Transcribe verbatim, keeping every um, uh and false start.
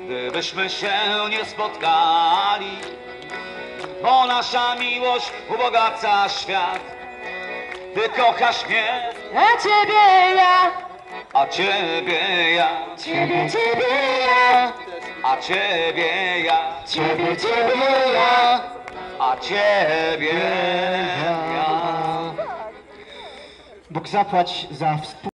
gdybyśmy się nie spotkali, bo nasza miłość ubogaca świat. Ty kochasz mnie, A ciebie ja, a ciebie ja, ciebie, ciebie ja, a ciebie ja, ciebie, ciebie ja, a ciebie ja. Bóg zapłać za współ